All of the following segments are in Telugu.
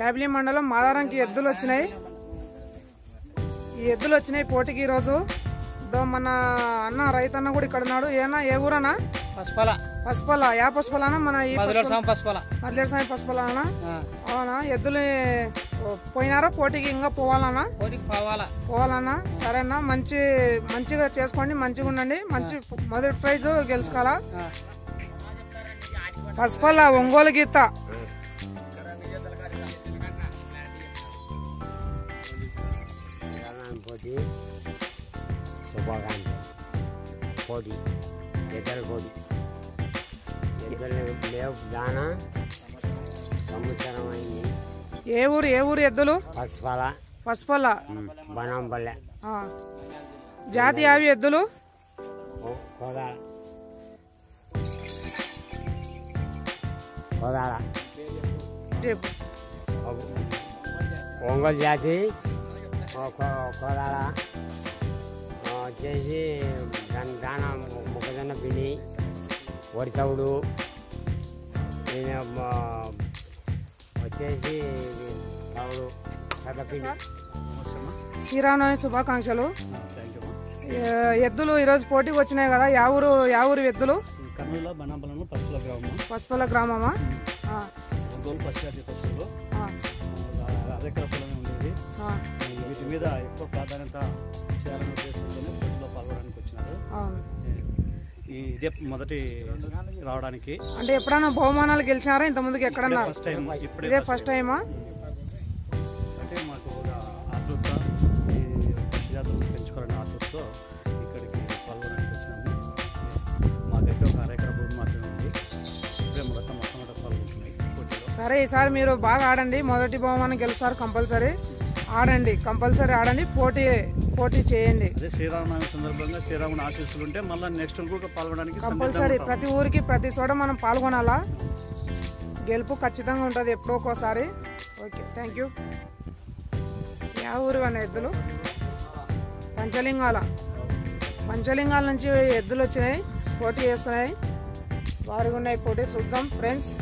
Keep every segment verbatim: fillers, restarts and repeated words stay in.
ప్యాబ్లీ మండలం మాదారంకి ఎద్దులు వచ్చినాయి. ఈ ఎద్దులు వచ్చినాయి పోటీకి ఈరోజు. మన అన్న రైతన్న కూడా ఇక్కడ ఉన్నాడు. ఏనా ఏ ఊరన్నా? పసుపల. పసుపల. యా పసుపలనా? మన ఈ పసుపల మదిలేడు సాయి పసుపలనా? అవునా? ఎద్దులు పోయినారా పోటీకి? ఇంకా పోవాలన్నా? పోటీకి పోవాలా పోవాలన్నా? సరేనా, మంచి మంచిగా చేసుకోండి, మంచిగా ఉండండి. మంచి మొదటి ప్రైజ్ గెలుచుకోవాలా. పసుపల ఒంగోలు గీత. శుభాకాంక్షలు. పోటీ ఎద్దల పోటీ ఎద్దలు లేవు దానా సంవత్సరం అయింది. ఏ ఊరు? ఏ ఊరు ఎద్దులు? పసుపల. పసుపల బనంపల్లె. జాతి అవి ఎద్దులు? కోదాల. కోదాల ఒంగోలు జాతి. కోదాల వచ్చేసి దాని దాన మొక్కజొన్న పిండి, వరి తవుడు, వచ్చేసి తవుడు సద్దపిండి. శ్రీరామనవమి శుభాకాంక్షలు. ఎద్దులు ఈరోజు పోటీకి వచ్చినాయి కదా. యా ఊరు? యా ఊరు ఎద్దులు? పసుపల గ్రామమా? వీటి మీద ఎక్కువ ప్రాధాన్యత చేయాలనే ఉద్దేశంతోనే పోటీలో పాల్గొనడానికి వచ్చినారు. ఇదే మొదటి రావడానికి. అంటే ఎప్పుడైనా బహుమానాలు గెలిచినారా ఇంత ముందుకు? ఎక్కడన్నా? ఇదే ఫస్ట్ టైమా? అంటే మాకు ఆతృత పశుజాతులను పెంచుకోవాలనే ఆతృతతో ఇక్కడికి పాల్గొనడానికి వచ్చినాము. మాకైతే ఒక అరెకర భూమి మాత్రమే ఉంది. ఇప్పుడే మొత్తం మొట్టమొదటి పాల్గొంటున్నాయి పోటీలో. సరే, ఈసారి మీరు బాగా ఆడండి. మొదటి బహుమానం గెలుస్తారు. కంపల్సరీ ఆడండి, కంపల్సరీ ఆడండి. పోటీ పోటీ చేయండి. అదే శ్రీరామనవమి సందర్భంగా శ్రీరాముని ఆశీస్సులు ఉంటే మళ్ళీ నెక్స్ట్ కూడా పాల్గొనడానికి కంపల్సరీ. ప్రతి ఊరికి ప్రతి చోట మనం పాల్గొనాలా. గెలుపు ఖచ్చితంగా ఉంటుంది ఎప్పుడో ఒక్కోసారి. Okay, thank you. యా ఊరు అన్న ఎద్దులు? పంచలింగాల. పంచలింగాల నుంచి ఎద్దులు వచ్చినాయి, పోటీ చేస్తున్నాయి. వారికి ఉన్నాయి పోటీ. చూద్దాం ఫ్రెండ్స్.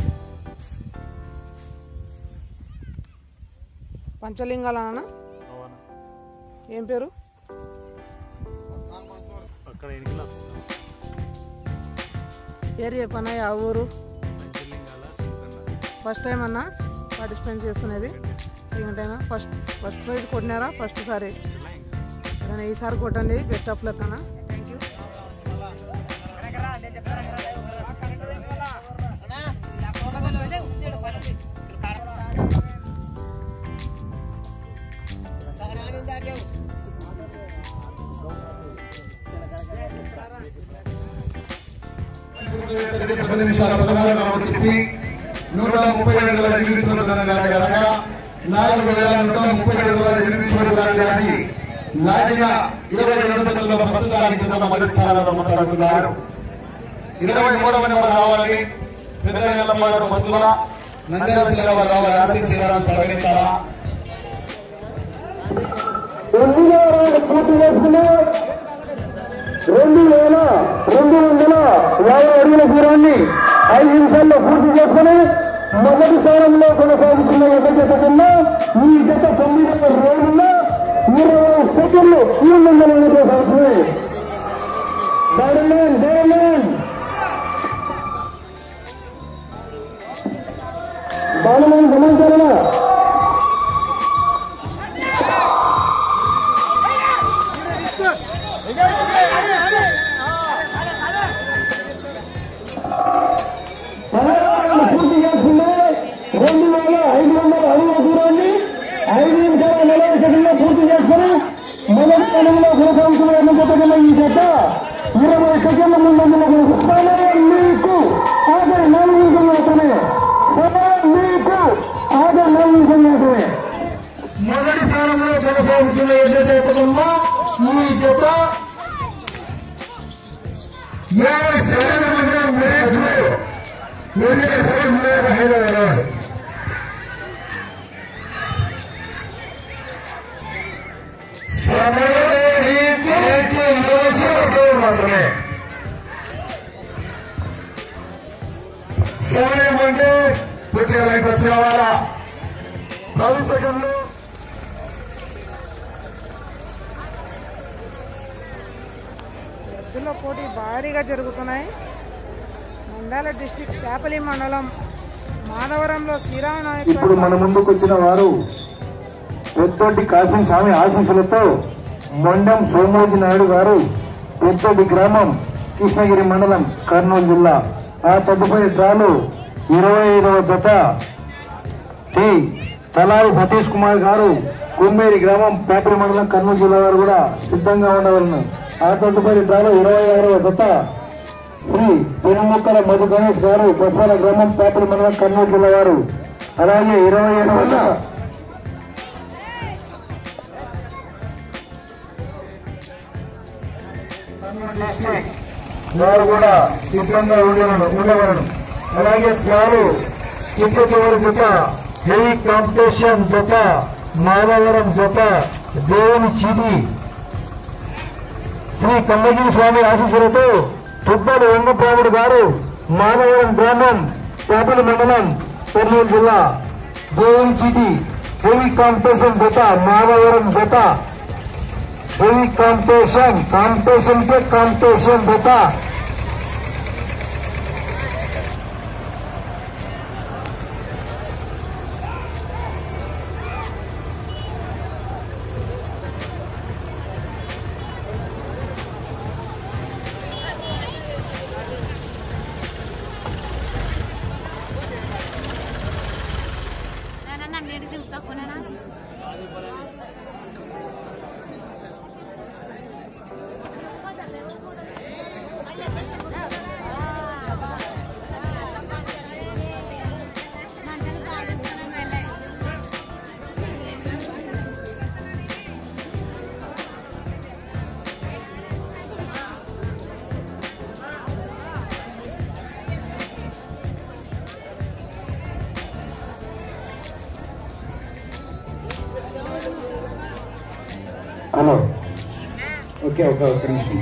పంచలింగాలనా? ఏం పేరు? పేరు చెప్పన్నా. ఆ ఊరు? ఫస్ట్ టైం అన్నా పార్టిసిపేట్ చేస్తున్నది? సెకండ్ టైమా? ఫస్ట్ ఫస్ట్ ప్రైజ్ కొట్టినారా ఫస్ట్ సారి? ఈసారి కొట్టండి. బెస్ట్ ఆఫ్ లక్ అన్నా. Thank you. పది నిమిషాల పదహారు చెప్పి నూట ముప్పై ఏడుల ఎనిమిది చోట్ల నాలుగు వేల నూట ముప్పై ఏడుల ఎనిమిది చోట్ల లాగిన ఇరవై రెండు వందల ప్రస్తుతానికి మొదటి స్థానంలో కొనసాగుతున్నారు. ఇరవై మూడవ నెంబర్ రావాలి పెద్ద నెంబర్ బస్సుల నంద్యాల జిల్లా వారు రావాలి. ఆశించాలని సహకరించాలా. పూర్తి చేసుకుని రెండు వేల రెండు వందల యాభై అడుగుల దూరాన్ని ఐదు నిమిషాల్లో పూర్తి చేసుకుని మొదటి స్థానంలో కొనసాగుతున్న ఎద జత కింద ఈ జత తొమ్మిది రోజుల్లో ఇరవై సెకండ్లు ఈ మండలం కొనసాగుతుంది. డైరలాండ్ డైరలాండ్ బాలమని సమాచారణ పూర్తి చేస్తుంది. రెండు వేల ఐదు వందల అడుగుల దూరాన్ని ఐదు నిమిషాల నలభై సెకండ్లో పూర్తి చేసుకుని మొదటి స్థానంలో కొనసాగుతున్న ఎన్నగొట్టగల ఈ జత ఇరవై సెకండ్ల ముందంజలో కొనసాగుతానే మీకు ఆఖరి నాలుగు నిమిషాలు మాత్రమే. మీకు ఆఖరి నాలుగు నిమిషాలు మాత్రమే. మొదటి స్థానంలో కొనసాగుతున్న ఏదైతే ఈ జత యాభై సెకండ్ల మాత్రమే సమయం అంటే పూర్తిగా లైట్ వచ్చి రావాలా. పది సెకండ్లు. ఎద్దుల పోటీ భారీగా జరుగుతున్నాయి. నంద్యాల డిస్టిక్ చేపలి మండలం మాధవరంలో శ్రీరామ నాయక్ ఇప్పుడు మన ముందుకు వచ్చిన వారు పెద్దొడ్డి కాసిం స్వామి ఆశీస్సులతో మొండం సోమోజీ నాయుడు గారు, పెద్దొడ్డి గ్రామం, కృష్ణగిరి మండలం, కర్నూలు జిల్లా. ఆ తదుపరి డ్రాలు ఇరవై ఐదవ జత టి తలారి సతీష్ కుమార్ గారు, కుమ్మేరి గ్రామం, పేపరి మండలం, కర్నూలు జిల్లా వారు కూడా సిద్ధంగా ఉండవలను. ఆ తదుపరి డ్రాలో ఇరవై ఆరవ జత శ్రీ పెనుముక్కల మధు గణేష్ గారు, బొత్సాల గ్రామం, పేపరి మండలం, కర్నూలు జిల్లా వారు. అలాగే ఇరవై ఏడవ జత వారు కూడా సిద్ధంగా ఉండవలను. అలాగే త్యాలు చిట్ట చివరి జత హెవీ కాంపిటీషన్ జత మాధవరం జత దేవుని చీటి శ్రీ కమ్మగిరి స్వామి ఆశీస్సులతో తుప్పలు వెంగప్రాముడు గారు, మాధవరం గ్రామం, పేపలి మండలం, కర్నూలు జిల్లా. దేవుని చీటి హెవీ కాంపిటీషన్ జత మాధవరం జత హెవీ కాంపిటీషన్ కాంపిటీషన్ के కాంపిటీషన్ జత హలో ఓకే ఓకే ఒక్క నిమిషం.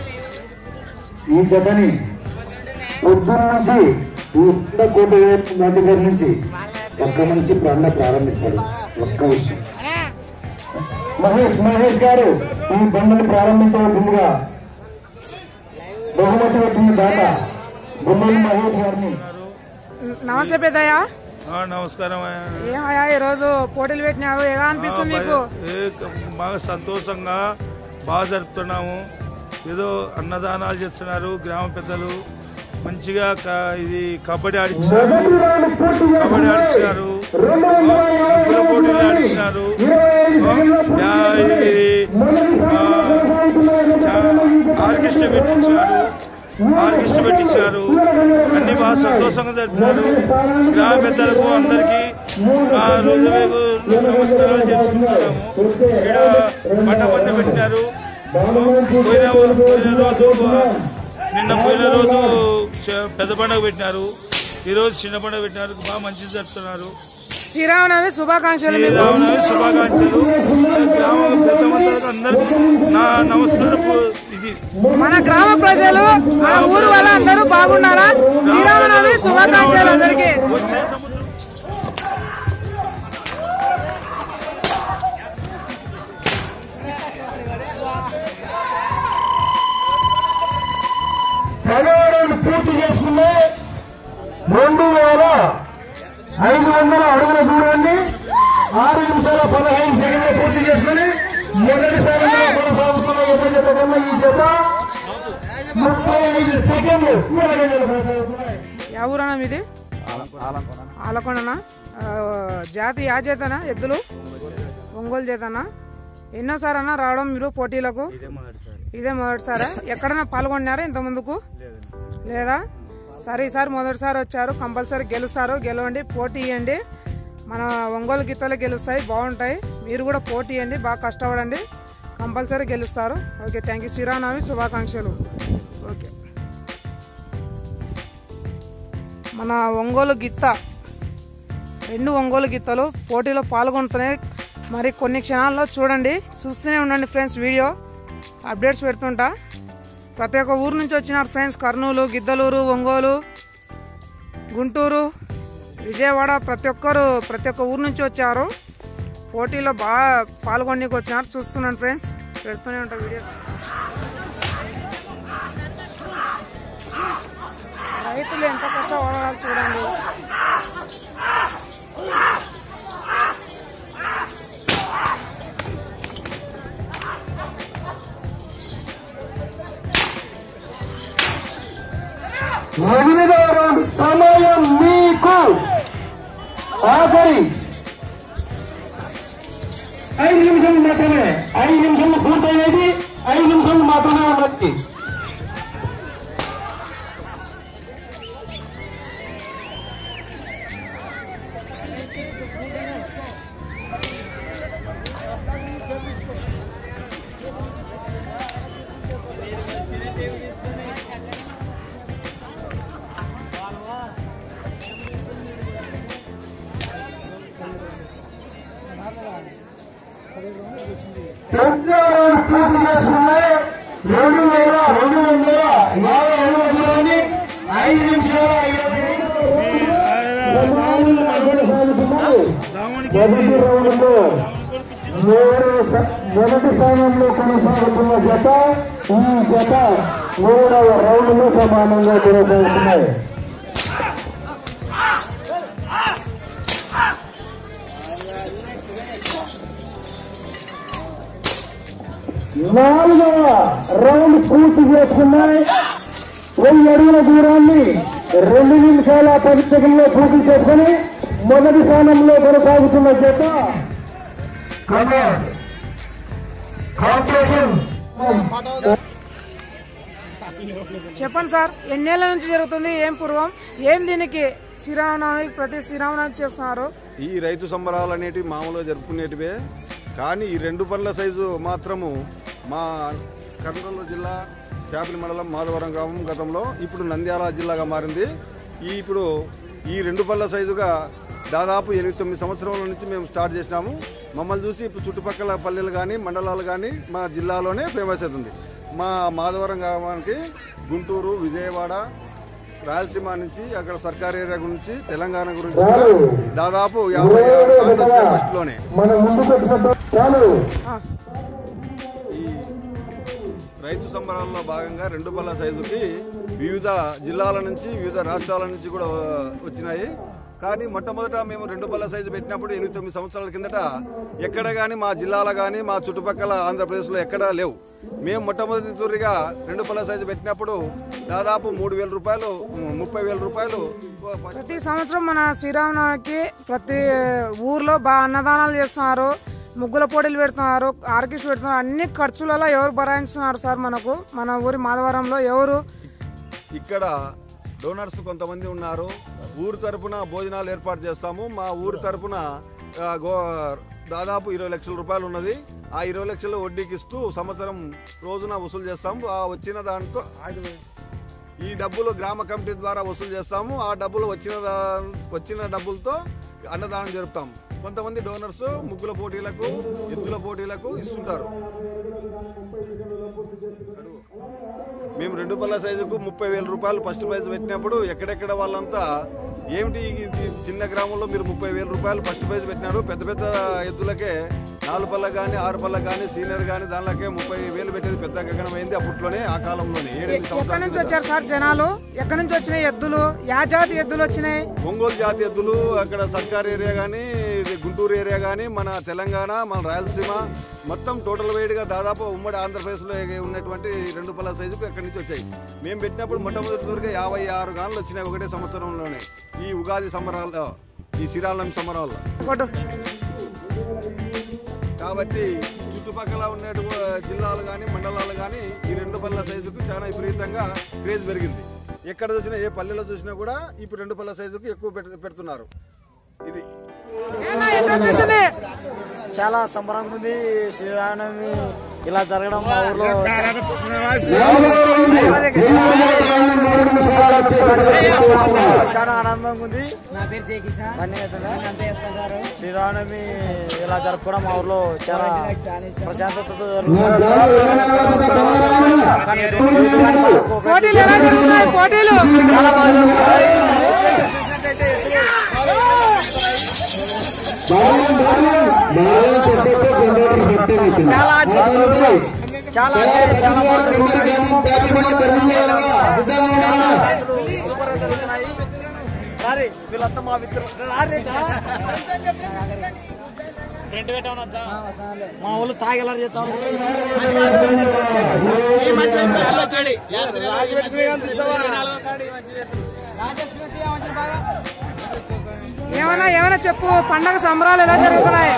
ఈ జతని పొద్దున్న నుంచి ఉత్త కోట దగ్గర నుంచి ఒక్క నుంచి ప్రాణ ప్రారంభిస్తారు. ఒక్క విషయం, మహేష్ మహేష్ గారు ఈ బండను ప్రారంభించవలసిందిగా బహుమతి వచ్చిన దాత బొమ్మలు మహేష్ గారిని. నమస్తే పెద్దయ్య. నమస్కారం. ఏమయ్యా ఈరోజు పోటీలు పెట్టినారు, ఎలా అనిపిస్తుంది మీకు? బాగా సంతోషంగా బాగా జరుపుతున్నాము. ఏదో అన్నదానాలు చేస్తున్నారు గ్రామ పెద్దలు, మంచిగా ఇది కబడ్డీ ఆడించారు, కబడ్డీ ఆడించినారు, ముగ్గుల పోటీలు ఆడించినారు, ఆర్కెస్ట్రా పెట్టించారు ఆర్కెస్ట్రా పెట్టించారు అన్ని బాగా సంతోషంగా జరిపినారు. గ్రామ పెద్దలకు అందరికీ ఆ రోజు నమస్కారాలు చేసుకుంటున్నాము. ఇక్కడ పంట పంద పెట్టినారు. పోయిన పోయిన రోజు నిన్న పోయిన రోజు పెద్ద పండుగ పెట్టినారు, ఈ రోజు చిన్న పండుగ పెట్టినారు. బాగా మంచిగా జరుపుతున్నారు. శ్రీరామనవమి శుభాకాంక్షలు. శ్రీరామనవమి శుభాకాంక్షలు. గ్రామ పెద్దమందరికి అందరికీ నా నమస్కారం. ఇది మన గ్రామ ప్రజలు, మన ఊరు వాళ్ళ అందరూ బాగున్నారా? శ్రీరామనవమి శుభాకాంక్షలు అందరికీ. పూర్తి చేసుకునే రెండు వేల ఐదు వందల అడుగుల దూరాన్ని ఆరు నిమిషాల పదహైదు సెకండ్లు పూర్తి చేసుకుని మొదటి స్థానంలో కొనసాగుతున్న యువ జత కన్నా ఈ జత ముప్పై ఐదు సెకండ్లు ఎవరన్నా మీది? ఆలకొండనా? జాతి యా చేతనా? ఎద్దులు ఒంగోలు చేతనా? ఎన్నోసారన్నా రావడం మీరు పోటీలకు? ఇదే మొదటిసారా? ఎక్కడన్నా పాల్గొన్నారా ఇంత ముందుకు? లేదా? సరే, ఈసారి మొదటిసారి వచ్చారు, కంపల్సరీ గెలుస్తారు. గెలవండి, పోటీ ఇవ్వండి. మన ఒంగోలు గిత్తలు గెలుస్తాయి, బాగుంటాయి. మీరు కూడా పోటీ ఇవ్వండి, బాగా కష్టపడండి, కంపల్సరీ గెలుస్తారు. Okay, thank you. శ్రీరామనవమి శుభాకాంక్షలు. ఓకే, మన ఒంగోలు గిత్త రెండు ఒంగోలు గిత్తలు పోటీలో పాల్గొంటున్నాయి. మరి కొన్ని క్షణాల్లో చూడండి, చూస్తూనే ఉండండి ఫ్రెండ్స్. Video updates పెడుతుంటా. ప్రతి ఒక్క ఊరు నుంచి వచ్చినారు ఫ్రెండ్స్. కర్నూలు, గిద్దలూరు, ఒంగోలు, గుంటూరు, విజయవాడ, ప్రతి ఒక్కరు ప్రతి ఒక్క ఊరు నుంచి వచ్చారు. పోటీలో బాగా పాల్గొనడానికి వచ్చినారు. చూస్తున్నాను ఫ్రెండ్స్, పెడుతూనే ఉంటాం వీడియోస్. రైతులు ఎంత కష్టపడాలి చూడండి. ఎనిమిదవ రౌండ్ సమయం మీకు ఆఖరి ఐదు నిమిషాలు మాత్రమే. ఐదు నిమిషాలు పూర్తయ్యేది, ఐదు నిమిషాలు మాత్రమే ఉన్నది. పూర్తి చేసుకున్నాయి. రెండు వేల రెండు వందల యాభై ఐదవ దూరాన్ని ఐదు నిమిషాల ఇరవై మొదటి రౌండ్లో మొదటి స్థానంలో కొనసాగుతున్న జత ఈ జత మూడవ రౌండ్లో సమానంగా కొనసాగుతున్నాయి. నాలుగవ రౌండ్ పూర్తి చేసుకున్నాయి. వెయ్యి అడుగుల దూరాన్ని రెండు నిమిషాల పది సెకండ్లో పూర్తి చేసుకుని మొదటి స్థానంలో కొనసాగుతున్న జత చెప్పండి సార్, ఎన్నేళ్ల నుంచి జరుగుతుంది? ఏం పూర్వం ఏం దీనికి శ్రీరామనవమికి ప్రతి శ్రీరామనవమికి చేస్తున్నారు? ఈ రైతు సంబరాలు అనేటివి మామూలుగా జరుపుకునేటివే, కానీ ఈ రెండు పనుల సైజు మాత్రము మా కర్నూలు జిల్లా చేపలి మండలం మాధవరం గ్రామం గతంలో ఇప్పుడు నంద్యాల జిల్లాగా మారింది. ఈ ఇప్పుడు ఈ రెండు పళ్ళ సైజుగా దాదాపు ఎనిమిది తొమ్మిది సంవత్సరాల నుంచి మేము స్టార్ట్ చేసినాము. మమ్మల్ని చూసి ఇప్పుడు చుట్టుపక్కల పల్లెలు కానీ మండలాలు కానీ మా జిల్లాలోనే ఫేమస్ అవుతుంది. మా మాధవరం గ్రామానికి గుంటూరు, విజయవాడ, రాయలసీమ నుంచి అక్కడ సర్కారీ ఏరియా గురించి తెలంగాణ గురించి దాదాపు యాభై ఫస్ట్ లోనే ఈ రైతు సంబరాల్లో భాగంగా రెండు పళ్ళ సైజుకి వివిధ జిల్లాల నుంచి వివిధ రాష్ట్రాల నుంచి కూడా వచ్చినాయి. కానీ మొట్టమొదట మేము రెండు పళ్ళ సైజు పెట్టినప్పుడు ఎనిమిది తొమ్మిది సంవత్సరాల కిందట ఎక్కడ కానీ మా జిల్లాలో కానీ మా చుట్టుపక్కల ఆంధ్రప్రదేశ్లో ఎక్కడా లేవు. మేము మొట్టమొదటి తూరిగా రెండు పళ్ళ సైజు పెట్టినప్పుడు దాదాపు మూడు వేల రూపాయలు ముప్పై వేల రూపాయలు ప్రతి సంవత్సరం మన శ్రీరామనవమికి ప్రతి ఊర్లో బాగా అన్నదానాలు చేస్తున్నారు, ముగ్గుల పోటీలు పెడుతున్నారు, ఆర్కెస్ట్రా పెడుతున్నారు. అన్ని ఖర్చులలో ఎవరు భరాయిస్తున్నారు సార్? మనకు మన ఊరి మాధవరంలో ఎవరు? ఇక్కడ డోనర్స్ కొంతమంది ఉన్నారు. ఊరు తరపున భోజనాలు ఏర్పాటు చేస్తాము. మా ఊరు తరపున దాదాపు ఇరవై లక్షల రూపాయలు ఉన్నది. ఆ ఇరవై లక్షలు వడ్డీకి ఇస్తూ సంవత్సరం రోజున వసూలు చేస్తాము. ఆ వచ్చిన దాంట్లో ఈ డబ్బులు గ్రామ కమిటీ ద్వారా వసూలు చేస్తాము. ఆ డబ్బులు వచ్చిన వచ్చిన డబ్బులతో అన్నదానం జరుపుతాము. కొంతమంది డోనర్స్ ముగ్గుల పోటీలకు, ఎద్దుల పోటీలకు ఇస్తుంటారు. మేము రెండు పళ్ళ సైజుకు ముప్పై వేల రూపాయలు ఫస్ట్ ప్రైజ్ పెట్టినప్పుడు ఎక్కడెక్కడ వాళ్ళంతా ఏమిటి చిన్న గ్రామంలో మీరు ముప్పై వేల రూపాయలు ఫస్ట్ ప్రైజ్ పెట్టినారు, పెద్ద పెద్ద ఎద్దులకే నాలుగు పళ్ళ కానీ ఆరు పళ్ళ కానీ సీనియర్ కానీ దానిలోకే ముప్పై వేలు పెట్టేది పెద్ద గగనమైంది. అప్పట్లోనే ఆ కాలంలోనే ఎక్కడి నుంచి వచ్చారు సార్ జనాలు? ఎక్కడి నుంచి వచ్చినాయి ఎద్దులు? యా జాతి ఎద్దులు వచ్చినాయి? ఒంగోలు జాతి ఎద్దులు అక్కడ సర్కార్ ఏరియా కానీ గుంటూరు ఏరియా కానీ మన తెలంగాణ, మన రాయలసీమ మొత్తం టోటల్ వైడ్గా దాదాపు ఉమ్మడి ఆంధ్రప్రదేశ్లో ఉన్నటువంటి రెండు పళ్ళ సైజుకు ఎక్కడి నుంచి వచ్చాయి. మేము పెట్టినప్పుడు మొట్టమొదటి వరకు యాభై ఆరు గాన్లు వచ్చినాయి ఒకటే సంవత్సరంలోనే ఈ ఉగాది సంబరాల్లో, ఈ శ్రీరామనవమి సంబరాల్లో. కాబట్టి చుట్టుపక్కల ఉన్న జిల్లాలు కానీ మండలాలు కానీ ఈ రెండు పళ్ళ సైజుకు చాలా విపరీతంగా క్రేజ్ పెరిగింది. ఎక్కడ చూసినా ఏ పల్లెలో చూసినా కూడా ఇప్పుడు రెండు పళ్ళ సైజుకు ఎక్కువ పెడుతున్నారు. ఇది చాలా సంబరంగా ఉంది. శ్రీరామనవమి ఇలా జరగడం మా ఊర్లో చాలా ఆనందంగా ఉంది. శ్రీరామనవమి ఇలా జరుపుకోవడం మా ఊర్లో చాలా ప్రశాంతతతో చాలా బాగా చాలా చాలా వీళ్ళంతా మా మిత్రులు మా వాళ్ళు తాగెలా చేస్తాను ఏమన్నా ఏమైనా చెప్పు, పండగ సంబరాలు ఎలా జరుగుతున్నాయి?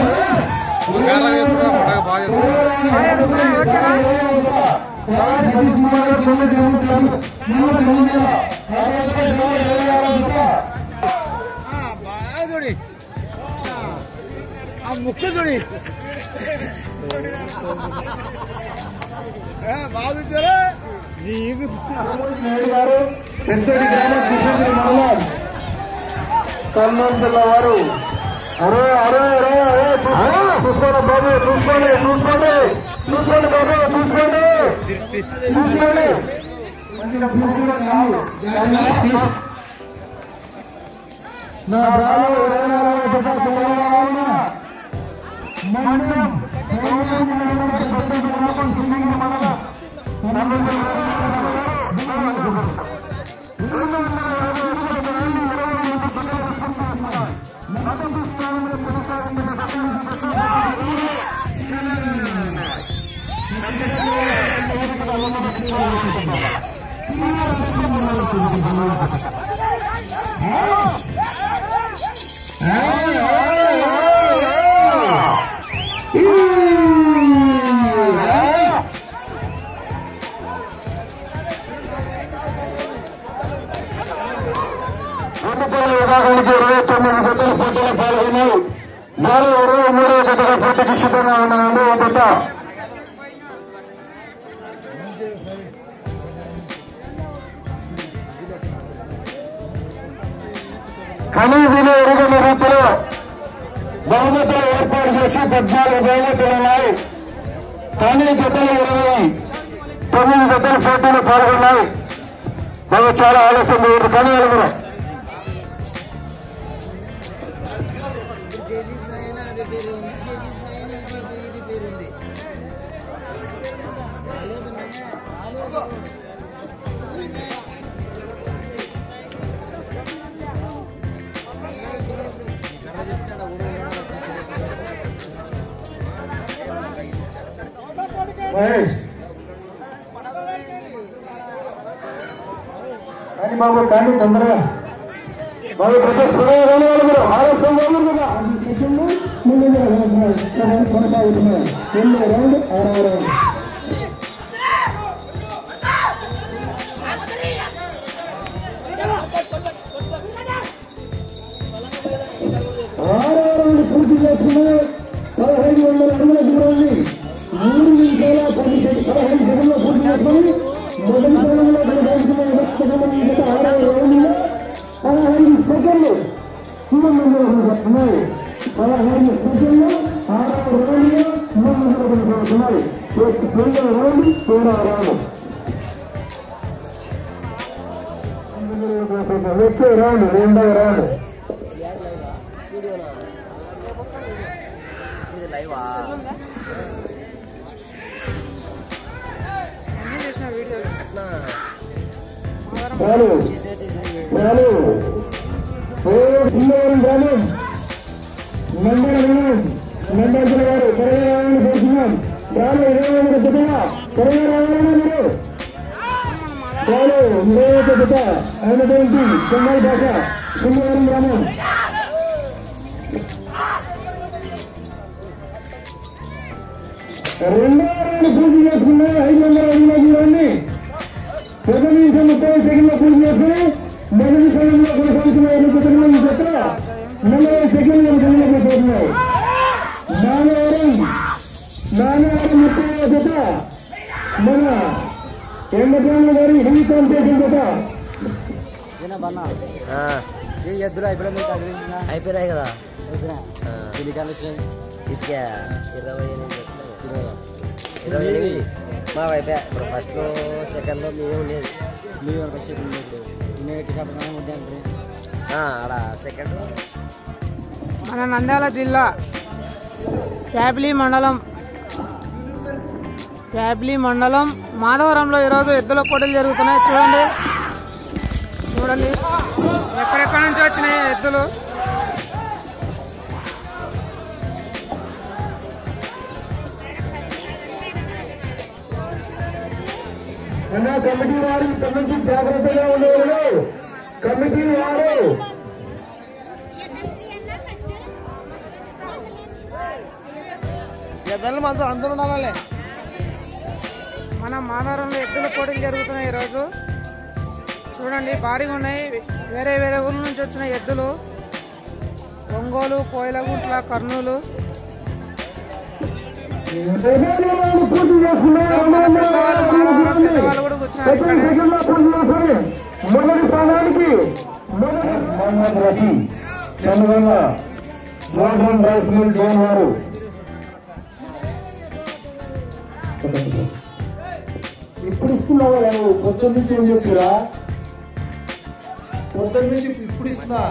ముఖ్య చూడి బాగుంటారా పెద్దడి గ్రామ కృష్ణగిరి మండలం కర్నూలు జిల్లా వారు అరే అరే అరే అరే చూసుకోండి బాబు, చూసుకోండి చూసుకోండి చూసుకోండి బాబు, చూసుకోండి చూసుకోండి మంచిగా చూసుకోండి. నా బాలు ఇరవై నాలుగు జత తొలగాలన్నా మండలం విభాగానికి ఇరవై తొమ్మిది జతల పోటీలో పాల్గొన్నాయి. నాలుగు ఇరవై మూడో జతల పోటీకి సిద్ధంగా ఉన్నాయండి. జత కనీ విని ఎరుగని రీతిలో బహుమతులు ఏర్పాటు చేసి పద్నాలుగు బహుమతులు ఉన్నాయి. కానీ జతలు ఇరవై తొమ్మిది జతల పోటీలో పాల్గొన్నాయి. మాకు చాలా ఆలస్యం లేదు. కానీ వెలుగురు మహేష్ కానీ బాబు కానీ తొందరగా బాబు ప్రతి సురేగానే వాళ్ళు ఆలస్యం వాళ్ళు కదా ముందుగా కొనసాగుతున్నారు. రెండు రౌండ్ ఆరవ రౌండ్ ఆరవ రౌండ్ పూర్తి చేసుకుని పదహైదు వందల అడుగుల దూరాన్ని మూడు నిమిషాల పది పదహైదు సెకండ్లో పూర్తి చేసుకుని మొదటి స్థానంలో కొనసాగుతున్న ఆరవ రౌండ్లో పదహైదు సెకండ్లు చెప్తున్నాయి. పదహైదు సెకండ్లు ఆరవ రౌండ్లో మూడు కొనసాగుతున్నాయి. రెండవ రౌండ్ మూడవ రౌండ్ వచ్చే రౌండ్ రెండవ రౌండ్ చాలు చాలు గ్రామం నందన నందాచల గారు త్వరగా రావాలని కోరుతున్నాం. చాలు ఇరవై ఐదు జతగా త్వరగా రావాలని మీరు చాలు ఇరవై ఒక జత అయినటువంటి చెన్నై భాష సింగవరం గ్రామం రెండో రౌండ్ పూర్తి చేసుకున్నాయి. ఐదు వందల అడుగుల దూరాన్ని ఒక నిమిషం ముప్పై సెకండ్లో పూర్తి చేసుకుని మొదటి స్థానంలో కొనసాగుతున్న ఐదు జతలు ఈ జత నలభై సెకండ్ల గణలోకి పోతున్నాయి. నాలుగవరం నాలుగు ముప్పై జత మన ఎండకాల గారి హిందీ కాంపిటీషన్ జత ఎద్దులు అయిపోయింది అయిపోయినాయి కదా ఇదిగా ఇరవై ఎనిమిది ఇరవై ఎనిమిది మా వైపే ఇప్పుడు ఫస్ట్ సెకండ్ మేము ఉండేది మీరు సెకండ్ లేదు ఆడ సెకండ్ మన నంద్యాల జిల్లా ప్యాపిలి మండలం ప్యాబ్లీ మండలం మాధవరంలో ఈరోజు ఎద్దుల పోటీలు జరుగుతున్నాయి. చూడండి చూడండి ఎక్కడెక్కడి నుంచి వచ్చినాయి ఎద్దులు. కమిటీ వారు ఇక్కడి నుంచి జాగ్రత్తగా ఉండేవారు. కమిటీ వారు అందరూ ఉండాలి. మన మాధవరంలో ఎద్దుల పోటీలు జరుగుతున్నాయి ఈరోజు. చూడండి భారీగా ఉన్నాయి. వేరే వేరే ఊళ్ళ నుంచి వచ్చిన ఎద్దులు ఒంగోలు, కోయిలగుంట్ల, కర్నూలు. మన పెద్దవాళ్ళు మాధవరం పెద్దవాళ్ళు కూడా కూర్చున్నారు ఇక్కడే. మొదటి స్థానానికి మహమ్మద్ రఫీ చంద్రగొండ మోహన్ రైస్ మిల్ జోన్ వారు ఇప్పుడు ఇస్తున్నావా? పొద్దున్న నుంచి ఏం చేస్తున్నా? పొద్దున్న నుంచి ఇప్పుడు ఇస్తున్నా.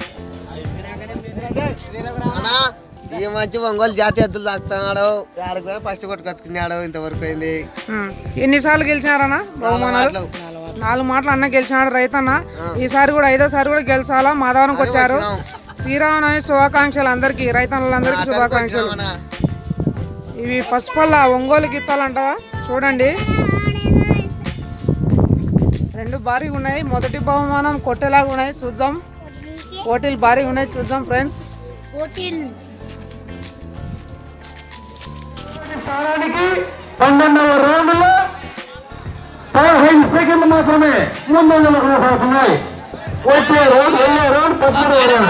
ఈ మంచి ఒంగోలు జాతి ఎద్దులు తాకుతున్నాడు. ఆడికి ఫస్ట్ కొట్టుకొచ్చుకున్నాడు. ఇంతవరకు అయింది. ఎన్నిసార్లు గెలిచినారన్నా బహుమానాలు? నాలుగు మాటలు అన్న గెలిచినాడు రైతన్న. ఈసారి కూడా ఐదోసారి కూడా గెలిచాలా. మాధవరంకి వచ్చారు. శ్రీరామనవమి శుభాకాంక్షలు అందరికి, రైతన్నులందరికీ శుభాకాంక్షలు. ఇవి పసుపల్ల ఒంగోలు గీతాలంట. చూడండి రెండు భారీగా ఉన్నాయి. మొదటి బహుమానం కొట్టేలాగా ఉన్నాయి. చూద్దాం. పోటీలు భారీగా ఉన్నాయి. చూద్దాం ఫ్రెండ్స్. స్థానానికి పన్నెండవ రౌండ్లో పదహైదు సెకండ్లు మాత్రమే ముందంజలో కొనసాగుతున్నాయి. వచ్చే రౌండ్ వెళ్ళే రౌండ్ పద్మూడవ రౌండ్.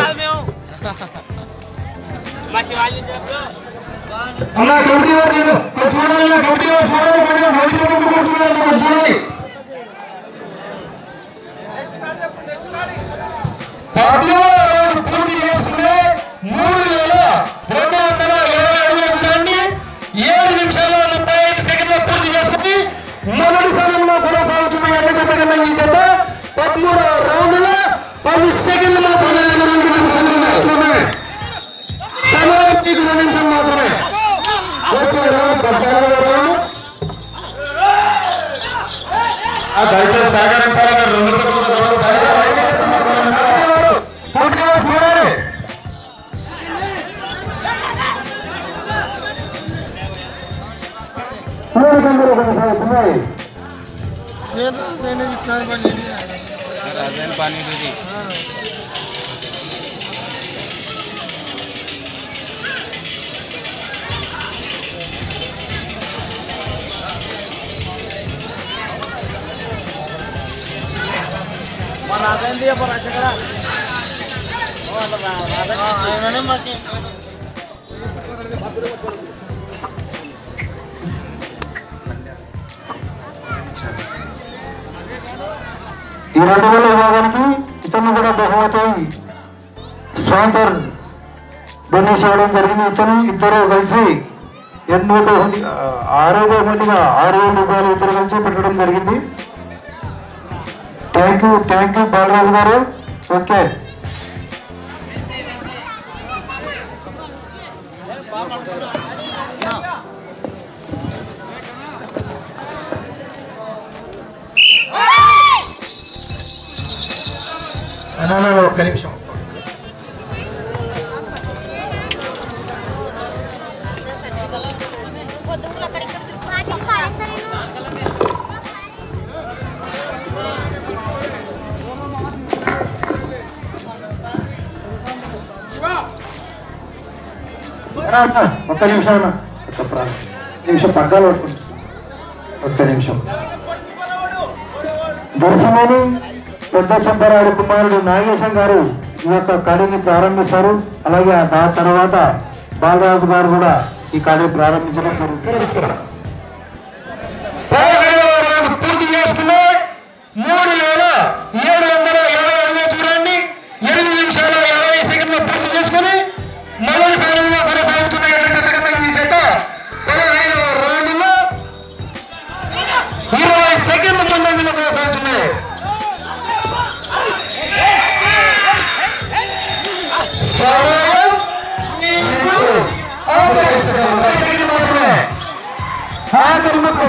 అలా కమిటీ వారు చూడాలి. కమిటీ వారు చూడాలి. చూడాలి. పద్మూడవ రౌండ్ పూర్తి చేసుకుంటే మూడు వేల రెండు వందల ఇరవై అడుగుల దూరాన్ని ఏడు నిమిషాల ముప్పై ఐదు సెకండ్ల పూర్తి చేసుకుని మొదటి స్థానంలో కొనసాగుతున్న ఎన్ని సెకండ్ల ఈ చేత పదమూడవ రౌండ్ లో పది సెకండ్లు మాత్రమే సమయం మీకు రెండు నిమిషాలు మాత్రమే. వచ్చే రౌండ్ పద్నాలుగవ రౌండ్. దయచేసి సహకరించాలని రెండు చూడాలి. కొనసాగుతున్నాయి. ఈ రెండు వేల విభాగానికి ఇతను కూడా బహుమతి స్పాన్సర్ డొనేషన్ ఇవ్వడం జరిగింది. ఇతను ఇద్దరు కలిసి ఎన్నో బహుమతి ఆరో బహుమతిగా ఆరు వేల రూపాయలు ఇద్దరు కలిసి పెట్టడం జరిగింది. Thank you thank you Balaraju గారు. ఓకే ఒక్క నిమిషం. ఒక్క నిమిషం నిమిషం పగ్గాలు పట్టుకుంటా. ఒక్క నిమిషం. దర్శనని పెద్ద చంపరాడు కుమారుడు నాగేశం గారు ఈ యొక్క కార్యాన్ని ప్రారంభిస్తారు. అలాగే ఆ తర్వాత బాలరాజు గారు కూడా ఈ కార్యం ప్రారంభించడం జరుగుతుంది. పూర్తి చేసుకుని మూడు వేల ఏడు వందల ఇరవై అడుగుల దూరాన్ని ఎనిమిది నిమిషాల ఇరవై సెకండ్లు పూర్తి చేసుకుని మొదటి స్థానంలో కొనసాగుతున్న ఈ చేత పదహైదవ రౌండ్లో ఇరవై సెకండ్ల ముందంజలో కొనసాగుతున్నాయి. మాత్రమే జరిగినప్పుడు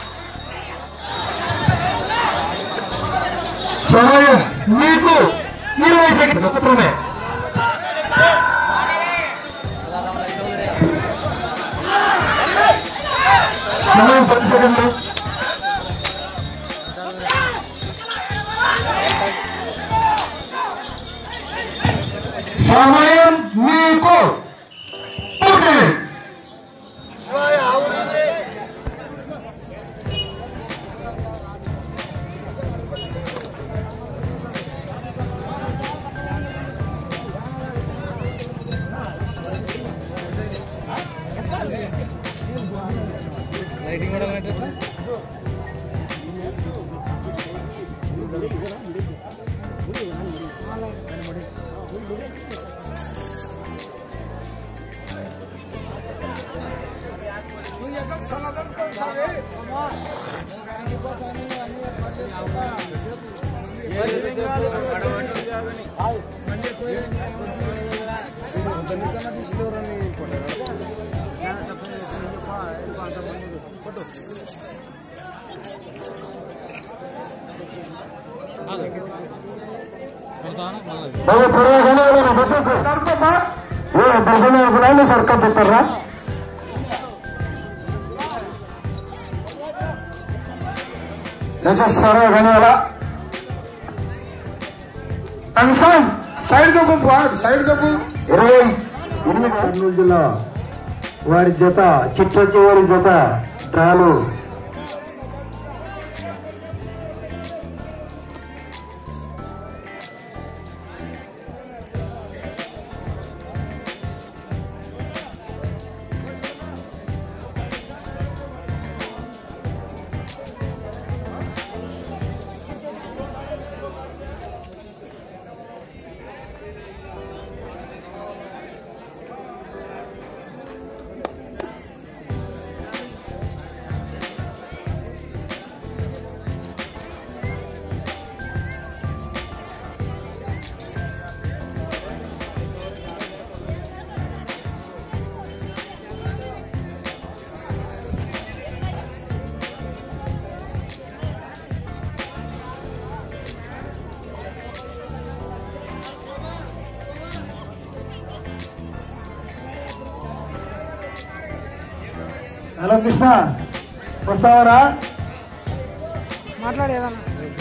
సమయం మీకు ఇరవై సెకండ్ మాత్రమే. సమయం పది సెకండ్లు. సమయం మీకు పూర్తి. లైటింగ్ కూడా పెట్టట్లా. ಸರ್ಕಾರ సరే ధన్యవాద confirm side cup side cup ఇరవై ఎనిమిది కర్నూలు జిల్లా వారి జత చిట్టొచ్చి వారి జత డ్రాలు హలో కృష్ణ వస్తావరా మాట్లాడేదన్నా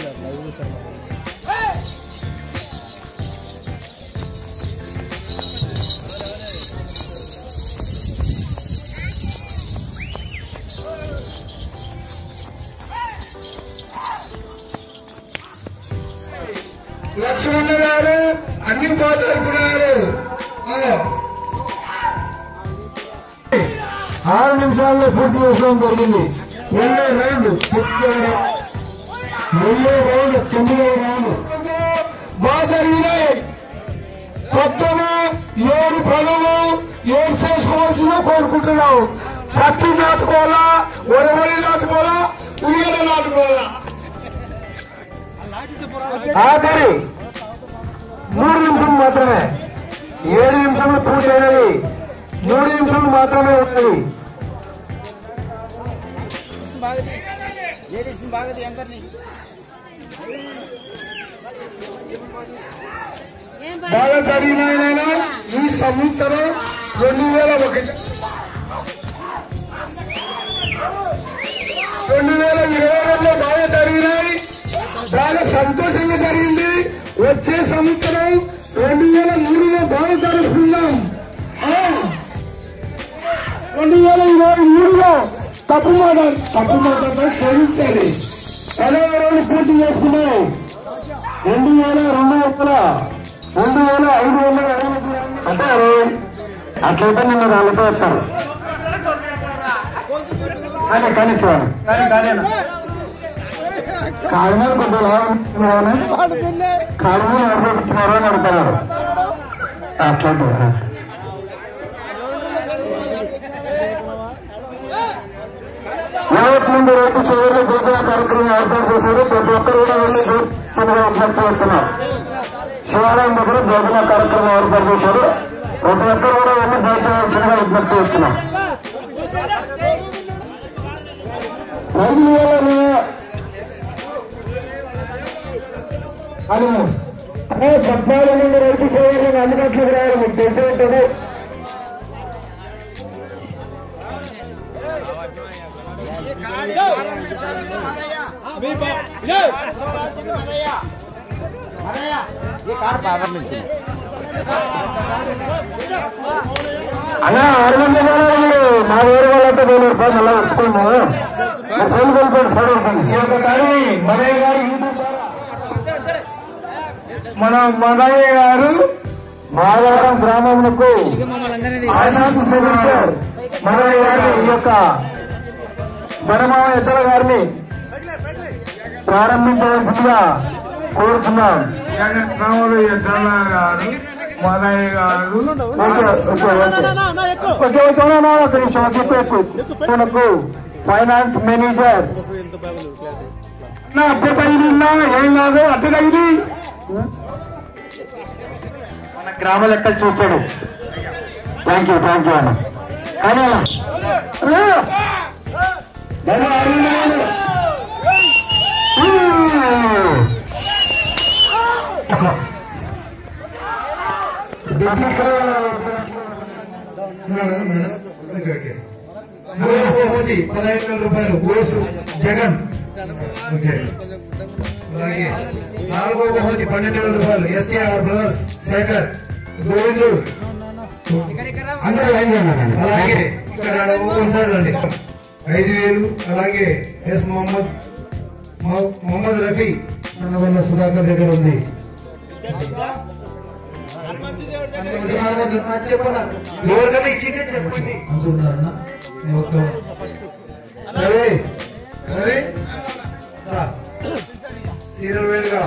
లక్ష్మణ గారు అన్ని పోసరుకున్నారు. ఆరు నిమిషాల్లో పూర్తి చేసుకోవడం జరిగింది. రెండో రౌండ్ పూర్తి రెండో రౌండ్ తొమ్మిదో రౌండ్ బాగా జరిగినాయి. కొత్తగా ఏడు పనులు ఏడు చేసుకోవాల్సిందో కోరుకుంటున్నావు. పత్తి నాటుకోవాలా, వరవలి నాటుకోవాలా, ఉల్లిగడ్డ నాటుకోవాలా. ఆఖరి మూడు నిమిషం మాత్రమే. ఏడు నిమిషంలో పూర్తి అయినది. మూడు నిమిషాలు మాత్రమే ఉన్నది. బాగా జరిగిన ఈ సంవత్సరం రెండు వేల ఒకటి రెండు వేల ఇరవై రెండులో బాగా జరిగినాయి. బాగా సంతోషంగా జరిగింది. వచ్చే సంవత్సరం రెండు వేల మూడులో బాగా జరుపుకుందాం. రెండు వేల ఇరవై మూడులో తప్పు మాట తప్పు మాట క్షమించాలి. పదవ రోజులు పూర్తి చేసుకున్నాం. రెండు వేల రెండు వందల రెండు వేల ఐదు వందల అంటే అరవై అట్లయితే నిన్ను రాళ్ళతో వస్తారు. అదే కనీసం కారణాలు కొంత లాభం కారణాలు ఎవరు అని అడుగుతున్నారు. అట్లాంటి యావత్ మంది రైతు చివరిలో భోజన కార్యక్రమం ఏర్పాటు చేశారు. ప్రతి ఒక్కరు కూడా వెళ్ళి చిన్నగా విజ్ఞప్తి చేస్తున్నారు. శివాలయం దగ్గర భోజన కార్యక్రమం ఏర్పాటు చేశారు. ప్రతి ఒక్కరు కూడా వెళ్ళి బయట చిన్నగా విజ్ఞప్తి చేస్తున్నాం. రైతుల వల్ల అది పద్నాలుగు మంది రైతు సోదరులను అందుబాటులోకి రావాలి. మీకు తెలిసే ఉంటుంది. అలా ఆరు మంది మా వేరే వాళ్ళంతా వేల రూపాయలు అలా వస్తున్నాము. ఈ యొక్క దాడిని మదయ్య గారు మన మదయ్య గారు మాధవరం గ్రామమునకు ఫైనాన్స్ మినిస్టర్ మదయ్య గారు ఈ యొక్క బడమావ ఎద్దల గారిని ప్రారంభించవలసిందిగా కోరుతున్నాం. రాములు ఎద్దల గారు మదయ్య గారు ఫైనాన్స్ మేనేజర్ అడ్డగైనా ఏం కాదు. అడ్డగైది మన గ్రామ లెక్కలు చూస్తాడు. థ్యాంక్ యూ థ్యాంక్ యూ అన్న. కానీ పదహైదు వేల రూపాయలు ఓసు జగన్. ఓకే. అలాగే నాలుగో బహుమతి పన్నెండు వేల రూపాయలు ఎస్కేఆర్ బ్రదర్స్ శేఖర్ గోవిందు. అలాగే ఇక్కడ అండి ఐదు వేలు. అలాగే ఎస్ మొహమ్మద్ మొహమ్మద్ రఫీ నన్నగొండ సుధాకర్ దగ్గర ఉంది. ఎవరికైనా ఇచ్చిందే చెప్పండి అంటున్నారన్నా. రవి రవి సీనియర్ వేలుగా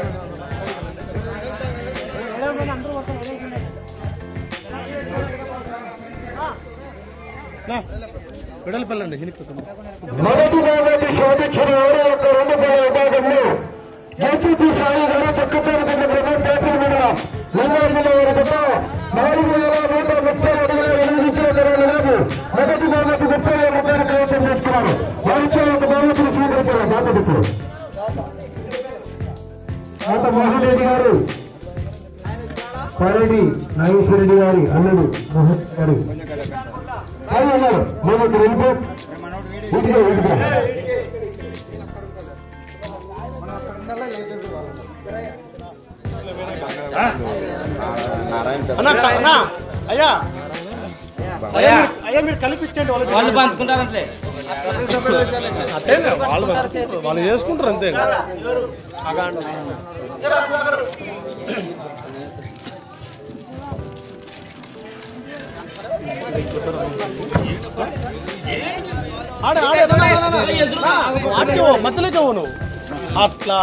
విడలపల్లండి. మొదటి భాగాన్ని శోధించిన ఎవరో ఒక రెండు పది విభాగంలో ఏసీపీ సాయి గారు చక్కచోటు గ్రామం పేపర్ మండలం లింగారెడ్డి వారి తప్ప నాలుగు వేల నూట ముప్పై అడుగుల ఎనిమిది కిలోమీటర్ల లోపు మొదటి భాగంలో ముప్పై వేల రూపాయలు కైవసం చేసుకున్నారు. వారితో ఒక భాగతులు స్వీకరించారు. బాధ్యతలు అంత మోహన్ రెడ్డి గారు పరెడ్డి నాగేశ్వర రెడ్డి గారి అల్లుడు మోహన్ గారు అన్నారు. మేము ఇక్కడ వెళ్ళిపో ఇంటిలో వెళ్ళిపో. అయ్యా అయ్యా మీరు కల్పించండి. వాళ్ళు పంచుకుంటారు అంతే. వాళ్ళు వాళ్ళు చేసుకుంటారు అంతే. మధ్యలోకి పోను అట్లా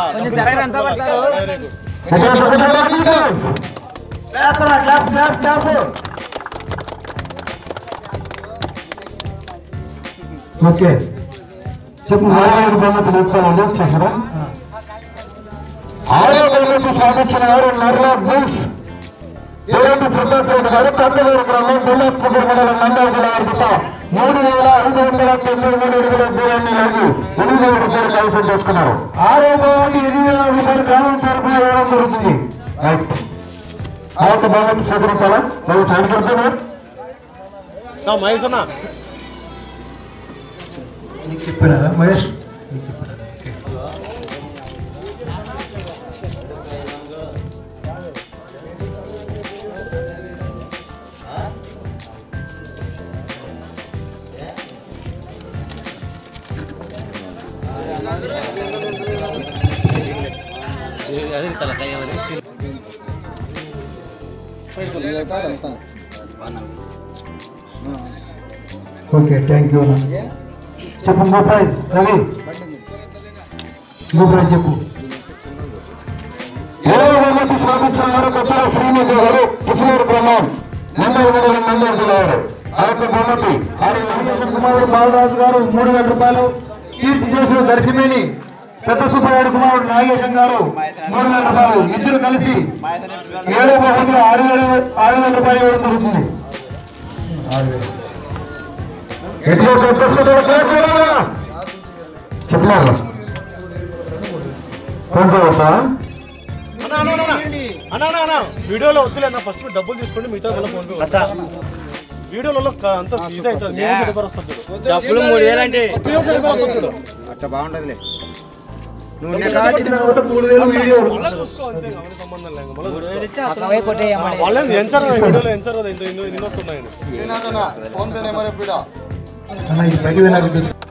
ఓకే చెప్పు. ఆరో బహుమతి తీసుకోవాలి చేసారా? ఆరో బహుమతి సాధించిన వారు నర్లా బూస్ దేవేంద్ర ప్రతాప్ రెడ్డి గారు కందలూరు గ్రామం బొల్లపూర్ మండలం నంద్యాల జిల్లా వారి తప్ప మూడు వేల ఐదు వందల తొమ్మిది మూడు అడుగుల దూరాన్ని లాగి ఎనిమిది వేల రూపాయలు కైవసం చేసుకున్నారు. ఆరో బహుమతి ఎనిమిది వేల రూపాయలు గ్రామం తరఫున ఇవ్వడం జరుగుతుంది. ఆ యొక్క బహుమతి స్వీకరించాలా? మేము సైడ్ కడుతున్నారు. మహేష్ అన్న నీకు చెప్పారా మహేష్? నీకు చెప్పారా? Okay thank you. చెప్పు go prize Ravi go prize చెప్పు. ఏడవ బహుమతి సాధించిన వారు కొత్తల శ్రీనిధి గారు కిషోర్ బ్రహ్మం నందూరు మండలం నందూరు జిల్లా వారు. ఆ యొక్క బహుమతి ఆర్య నాగేశ్వర కుమారుడు బాలరాజు గారు మూడు వేల రూపాయలు. కీర్తి చేసిన దర్శిమేని పెద్ద సుబ్బరాయుడు కుమారుడు నాగేశం గారు మూడు వేల రూపాయలు. ఇద్దరు కలిసి ఏడవ బహుమతి ఆరు వేల ఆరు వేల రూపాయలు ఇవ్వడం జరుగుతుంది. ఆరు వేలు ఎట్లా ఎట్లా ఫోన్ పే వస్తావా? వీడియోలో వద్దులే అన్న, ఫస్ట్ మీరు డబ్బులు తీసుకోండి, మిగతా ఫోన్ పే. వీడియోలలో అంత సీదా అవుతుంది, డబ్బులు మూడు వేలు అంటే అట్లా బాగుంటదిలే. మూడు వేలు వీడియో సంబంధం లేదు. వాళ్ళని ఎంచారు కదా వీడియోలో, ఎంచారు కదా ఇంట్లో ఎన్ని వస్తున్నాయండి. అన్న ఈ బయట నాకు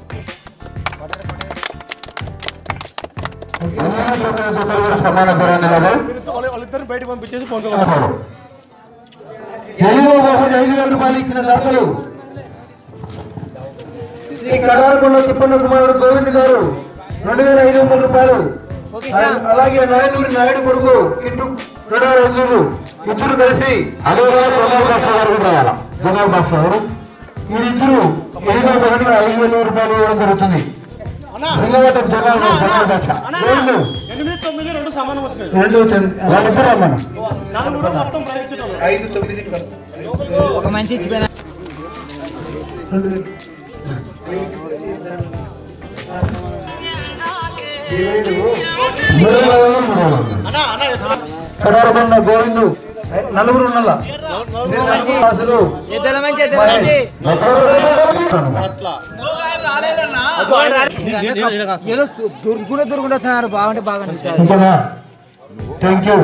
సమాన వాళ్ళిద్దరిని బయటకు పంపించేసి ఫోన్ పే. ఎనిమిదో బహుమతి ఐదు వేల రూపాయలు ఇచ్చిన దాతలు శ్రీ కడారకొండ తిప్పన్న కుమారుడు గోవింద్ గారు రెండు వేల ఐదు వందల రూపాయలు. అలాగే నాయకుడి నాయుడు కొడుకు ఇటు రెండు వేల ఐదు ఇద్దరు కలిసి అదే జనరల్ భాష గారు కూడా రాయాల. జనరల్ భాష గారు వీరిద్దరు ఎనిమిదో బహుమతి ఐదు వేల రూపాయలు ఇవ్వడం జరుగుతుంది. సింగవటం జనరల్ జనరల్ భాష రెండు ఎనిమిది తొమ్మిది రెండు సమానం వచ్చినాయి. రెండు వాళ్ళిద్దరు అమ్మను నలుగురు మొత్తం ప్రయత్నించడం ఐదు తొమ్మిది ఒక మంచి ఇచ్చిపోయినా కడారకొండ గోవిందు నలుగురు ఉన్నలా దుర్గుణ దుర్గుణ వస్తున్నారు. బాగుంటే బాగా థ్యాంక్ యూ.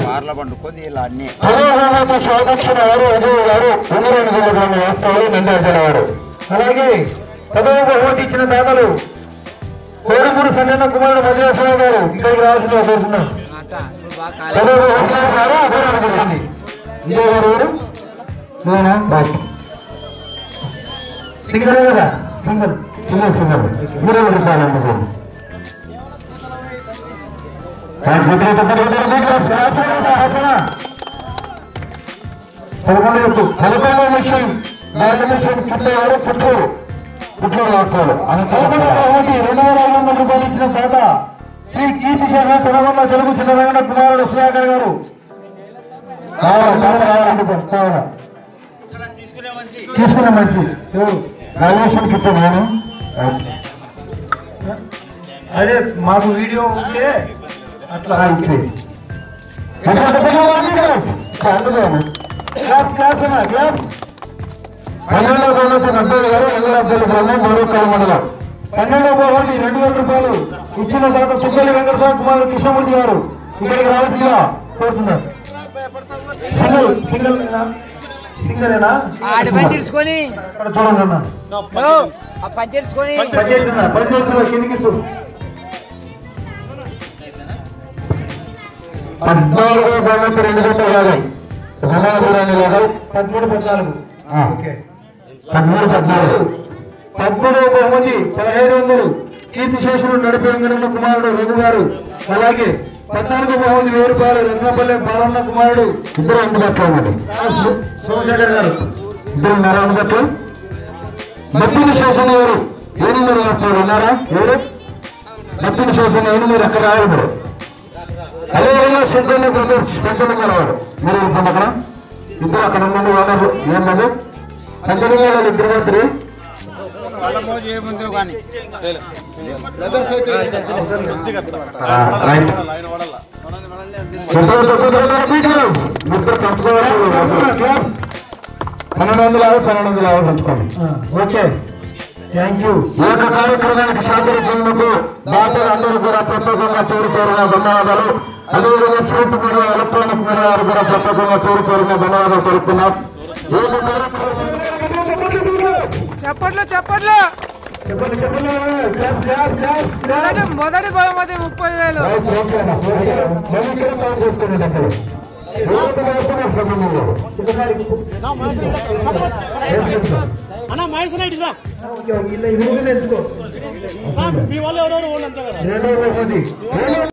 స్వాగతించిన వారు అజయ్ గారు ఉంగరాని గ్రామ వాస్తవాలు నంద్యాల వారు. అలాగే పదవ బహుమతి ఇచ్చిన దాతలు కోడుమూరు సన్న కుమారుడు మధురేశ్వరరావు గారు ఇక్కడికి రావాల్సిందిగా కోరుతున్నాం. పదవ బహుమతి గారు ఉంగరాని జరిగింది. విజయ్ గారు ఎవరు? నేనా బాబు సింగల్ కదా, సింగల్ సింగల్ సింగల్ ఇరవై రూపాయలు అమ్ముతాను. పదకొండు పదకొండవ విషయం విషయం పుట్టారు పుట్టూరు పుట్టూరు రాష్ట్రాలు బహుమతి రెండు వేల ఐదు వందల రూపాయలు ఇచ్చిన దాత శ్రీ కీర్తి శాఖ తెలంగాణ తెలుగు చిన్నరంగ కుమారుడు సుధాకర్ గారు. తీసుకునే మంచి గ్రాడ్యుయేషన్ కిట్ నేను అదే మాకు వీడియో ఉంటే అట్లా ఇచ్చే క్లాస్ క్లాస్ అన్న క్లాస్ పన్నెండవ బహుమతి నడ్డయ్య గారు లింగరాజు గ్రామం మరొకరు మండలం. పన్నెండవ బహుమతి రెండు వేల రూపాయలు ఇచ్చిన తర్వాత తుగ్గలి వెంకటస్వామి కుమారుడు కృష్ణమూర్తి గారు ఇక్కడికి రావాల్సిందిగా కోరుతున్నారు. సింగల్ సింగల్ సింగలేనా పంచేసుకొని అక్కడ చూడండి అన్న పంచేసుకొని పనిచేస్తున్నా పనిచేస్తున్నా కిందికి పద్నాలుగు బహుమతి రెండు గంటలు లాగాయి లాగాయి పదమూడు పద్నాలుగు పదమూడు పద్నాలుగు పదమూడవ బహుమతి పదహైదు వందలు కీర్తిశేషుడు నడిపి వెంకటన్న కుమారుడు రఘు గారు. అలాగే పద్నాలుగు బహుమతి వెయ్యి రూపాయలు రంగపల్లె బాలన్న కుమారుడు ఇద్దరు అందుబాటులో ఉండండి. సోమశేఖర్ గారు ఇద్దరు ఉన్నారా అందుబాటులో? మత్తిని శేషణ ఎవరు ఏనుమూరు వస్తారు ఉన్నారా? ఎవరు మత్తిని శేషణ ఏనుమూరు అక్కడ రావాలి మీరు. అదేవిధంగా శంకర్ణ బ్రదర్స్ పంచలింగాల వాడు మీరు ఇప్పుడు అక్కడ ఇద్దరు అక్కడ ఉండండి. ఓనర్లు ఏమన్నారు పంచలింగాల ఇద్దరు మాత్రమే పన్నెండు వందల యాభై పన్నెండు వందల యాభై పంచుకోండి. Okay thank you. ఈ యొక్క కార్యక్రమానికి సహకరించినందుకు దాతలు అందరూ కూడా ప్రత్యేకంగా పేరు పేరున ధన్యవాదాలు. అదేవిధంగా ప్రింట్ మీడియా ఎలక్ట్రానిక్ మీడియా వారు కూడా ప్రత్యేకంగా పేరు పేరున ధన్యవాదాలు తెలుపుతున్నాం. చెప్పట్లో చెప్పట్లో మొదటి బహుమతి ముప్పై వేలు అన్న మైసన్ ఐడిరా మీ వాళ్ళు ఎవరెవరు